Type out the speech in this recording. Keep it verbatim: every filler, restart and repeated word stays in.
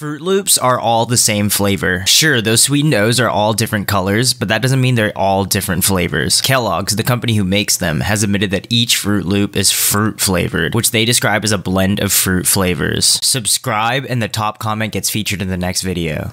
Fruit Loops are all the same flavor. Sure, those sweetened O's are all different colors, but that doesn't mean they're all different flavors. Kellogg's, the company who makes them, has admitted that each Fruit Loop is fruit flavored, which they describe as a blend of fruit flavors. Subscribe and the top comment gets featured in the next video.